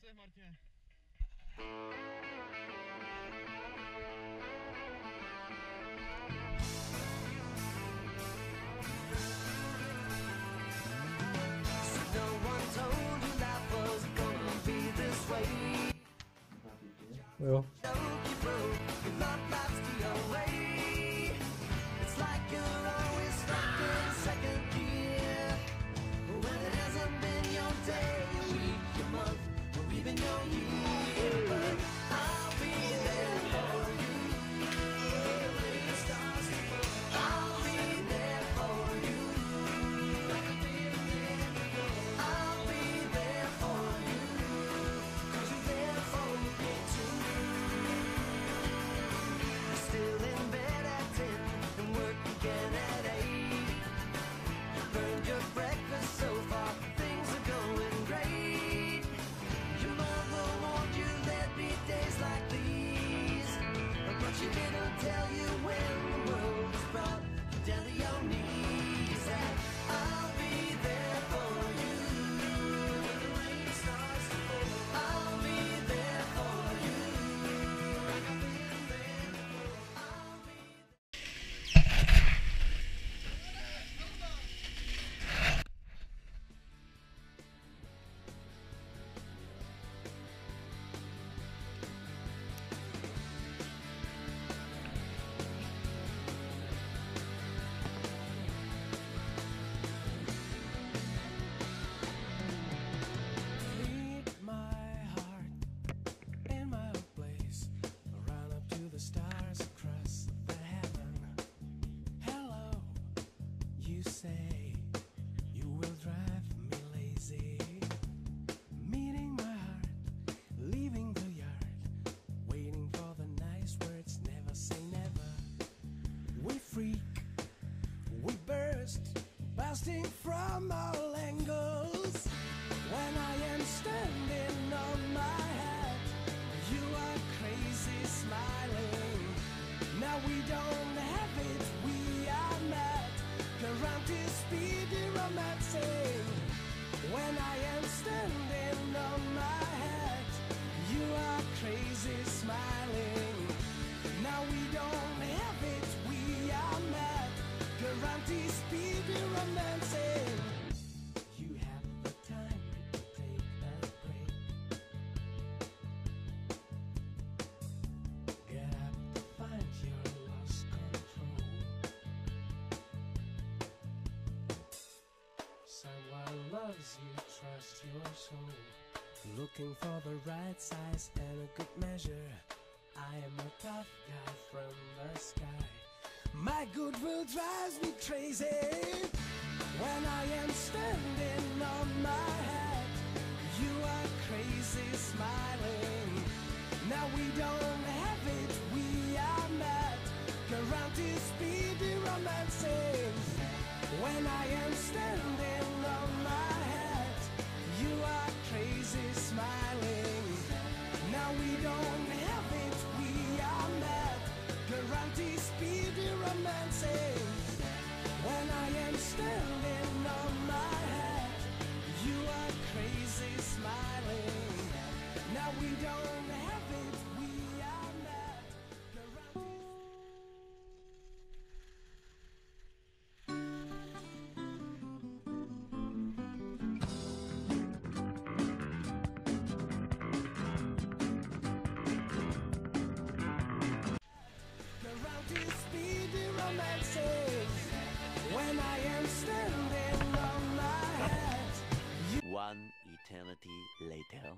José Martín. No one told you life was gonna be this way. Well, You broke, you love life's the way. It's like you're always stuck in second gear. When it hasn't been your day, your week, your month, or even your year. But I'll be there for you. When it starts to fall, I'll be there for you. I'll be there for you. 'Cause you're there for me too. You're still in bed at 10 and work again at 8. You burned your breakfast so far, things are going great. Your mother warned you there'd be days like these, but she didn't tell you when the world was brought you down to your knees. And I'll be there for you when the rain starts to fall. I'll be there for you. Like I've been there before. I'll be lead my heart in my own place, around up to the stars across the heaven. Hello, you say you will drive me lazy. Meeting my heart, leaving the yard, waiting for the nice words, never say never. We freak, we burst, bursting from all angles. When I am standing on my head, you are crazy smiling. Now we don't have it, we are mad. Guarantee speedy romancing. When I am standing on my head, you are crazy smiling. Now we don't have it, we are mad. Guarantee speedy romancing. You have the time to take a break. Get up to find your lost control. Someone loves you, trust your soul. Looking for the right size and a good measure. I am a tough guy from the sky. My goodwill drives me crazy. When I am standing on my head, you are crazy smiling. Now we don't have it, we are mad. Guarantee speedy romancing. When I am standing on my head, you are crazy smiling. Now we don't have it, we are mad. Guarantee speedy romancing. When I am standing on my head, you are crazy smiling. Now we don't have it, we are mad. Guarantee. Guarantee speedy romancing. When I am standing on my head, you One eternity later.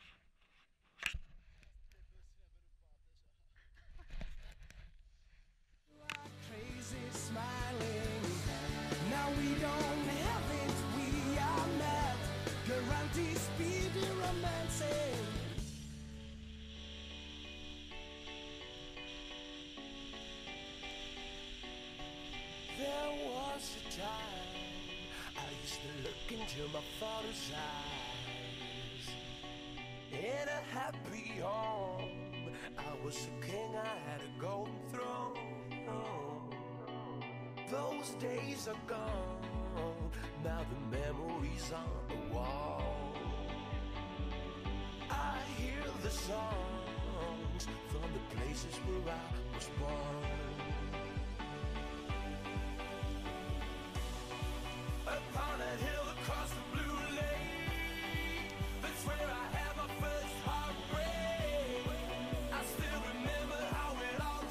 are crazy smiling. Now we don't have it, we are mad. Guarantee speedy romancing. There was a time I used to look into my father's eyes. In a happy home, I was a king, I had a golden throne. Those days are gone, now the memories on the wall. I the songs from the places where I was born. Upon a hill across the blue lake, that's where I had my first heartbreak. I still remember how it all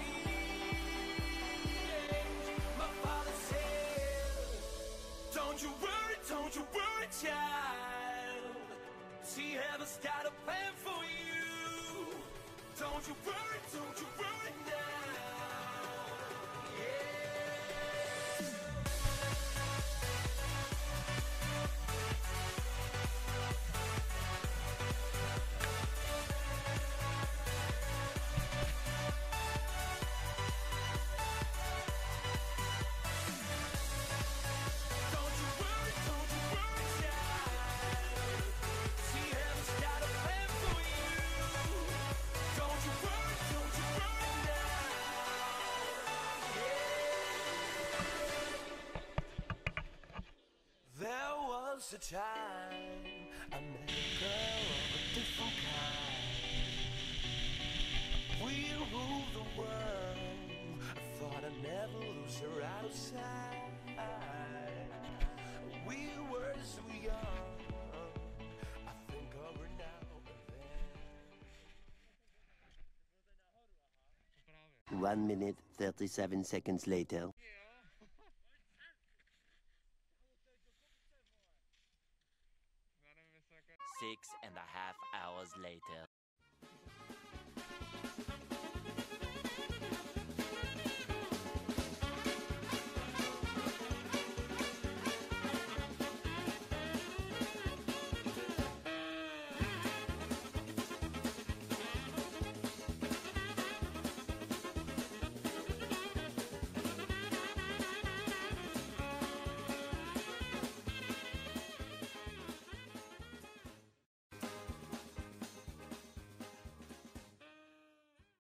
changed. My father said, don't you worry, child. See, heaven's got a plan for you. Don't you worry now. Yeah. Don't you worry, child. See, heaven's got a plan for you. Don't you worry now. Yeah. There was a time I met a girl of a different kind. We ruled the world. I thought I'd never lose her out of sight. We were so young. I think of her now and then. 1 minute, 37 seconds later. 6.5 hours later.